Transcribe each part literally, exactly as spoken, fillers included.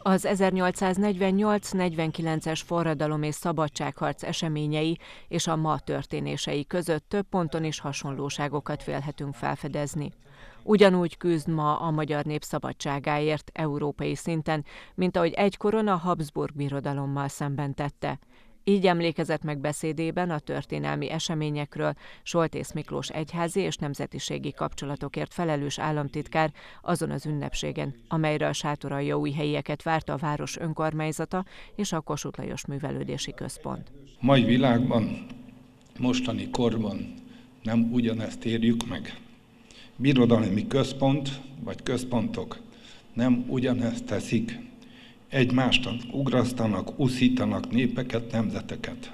Az ezernyolcszáznegyvennyolc negyvenkilences forradalom és szabadságharc eseményei és a ma történései között több ponton is hasonlóságokat vélhetünk felfedezni. Ugyanúgy küzd ma a magyar nép szabadságáért európai szinten, mint ahogy egykoron a Habsburg birodalommal szemben tette. Így emlékezett meg beszédében a történelmi eseményekről Soltész Miklós egyházi és nemzetiségi kapcsolatokért felelős államtitkár azon az ünnepségen, amelyre a sátoraljaújhelyieket várta a város önkormányzata és a Kossuth Lajos Művelődési Központ. Mai világban, mostani korban nem ugyanezt érjük meg. Birodalmi központ vagy központok nem ugyanezt teszik. Egymást ugrasztanak, uszítanak népeket, nemzeteket.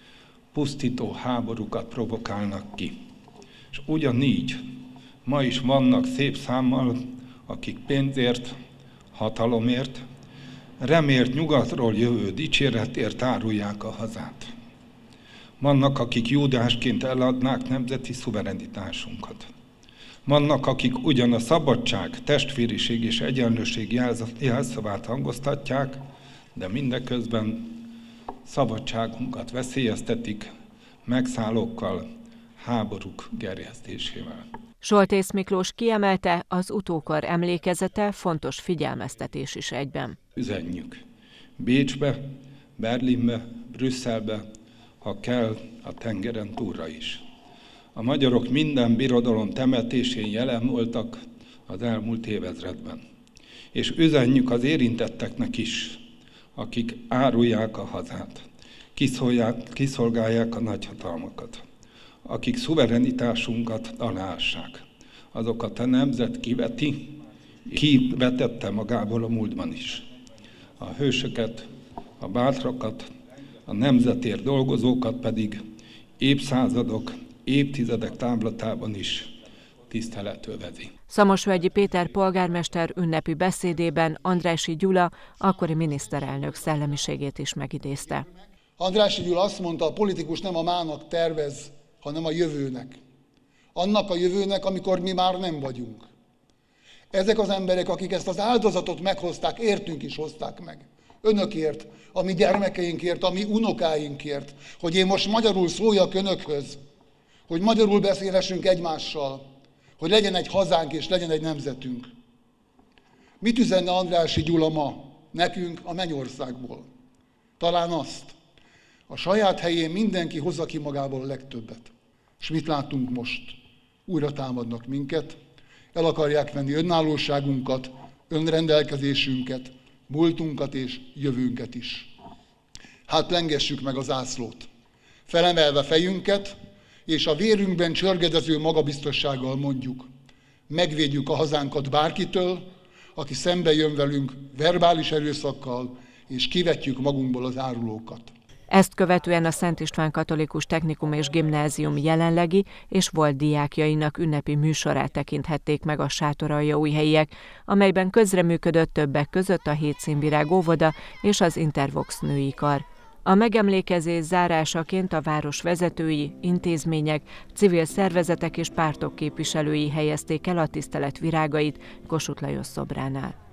Pusztító háborúkat provokálnak ki. És ugyanígy ma is vannak szép számmal, akik pénzért, hatalomért, remélt nyugatról jövő dicséretért árulják a hazát. Vannak, akik Júdásként eladnák nemzeti szuverenitásunkat. Vannak, akik ugyan a szabadság, testvériség és egyenlőség jelszavát hangoztatják, de mindeközben szabadságunkat veszélyeztetik megszállókkal, háborúk gerjesztésével. Soltész Miklós kiemelte, az utókor emlékezete fontos figyelmeztetés is egyben. Üzenjük Bécsbe, Berlinbe, Brüsszelbe, ha kell, a tengeren túlra is. A magyarok minden birodalom temetésén jelen voltak az elmúlt évezredben. És üzenjük az érintetteknek is, akik árulják a hazát, kiszolgálják a nagyhatalmakat, akik szuverenitásunkat aláássák. Azokat a nemzet kiveti, kivetette magából a múltban is. A hősöket, a bátrakat, a nemzetért dolgozókat pedig évszázadok, évtizedek távlatában is tisztelet övezi. Szamosvölgyi Péter polgármester ünnepi beszédében Andrássy Gyula akkori miniszterelnök szellemiségét is megidézte. Andrássy Gyula azt mondta, a politikus nem a mának tervez, hanem a jövőnek. Annak a jövőnek, amikor mi már nem vagyunk. Ezek az emberek, akik ezt az áldozatot meghozták, értünk is hozták meg. Önökért, a mi gyermekeinkért, a mi unokáinkért, hogy én most magyarul szóljak önökhöz, hogy magyarul beszélhessünk egymással, hogy legyen egy hazánk és legyen egy nemzetünk. Mit üzenne Andrássy Gyula ma nekünk a mennyországból? Talán azt. A saját helyén mindenki hozza ki magából a legtöbbet. És mit látunk most? Újra támadnak minket, el akarják venni önállóságunkat, önrendelkezésünket, múltunkat és jövőnket is. Hát lengessük meg az zászlót, felemelve fejünket, és a vérünkben csörgedező magabiztossággal mondjuk, megvédjük a hazánkat bárkitől, aki szembe jön velünk verbális erőszakkal, és kivetjük magunkból az árulókat. Ezt követően a Szent István Katolikus Technikum és Gimnázium jelenlegi és volt diákjainak ünnepi műsorát tekinthették meg a sátoraljaújhelyiek, amelyben közreműködött többek között a Hét Színvirág óvoda és az Intervox női kar. A megemlékezés zárásaként a város vezetői, intézmények, civil szervezetek és pártok képviselői helyezték el a tisztelet virágait Kossuth Lajos szobránál.